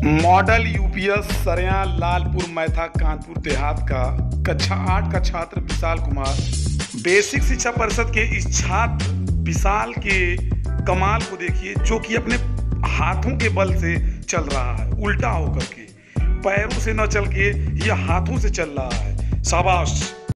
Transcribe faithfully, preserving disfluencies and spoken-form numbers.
Model UPS Sareya Lalpur मैथा कानपुर देहात का कक्षा आठ का छात्र विशाल कुमार बेसिक शिक्षा परिषद के इस छात्र विशाल के कमाल को देखिए, जो कि अपने हाथों के बल से चल रहा है, उल्टा होकर के पैरों से न चल के यह हाथों से चल रहा है। शाबाश।